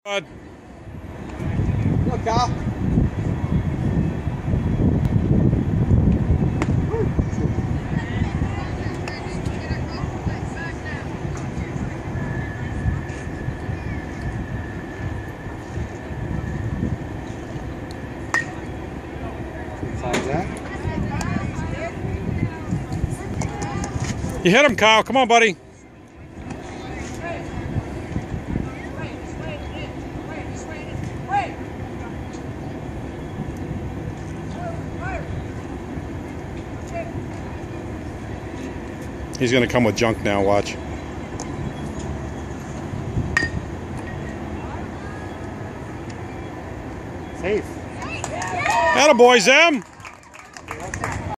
Good. Look, Kyle. You hit him, Kyle. Come on, buddy. He's going to come with junk now, watch. Safe. Attaboy, Zem.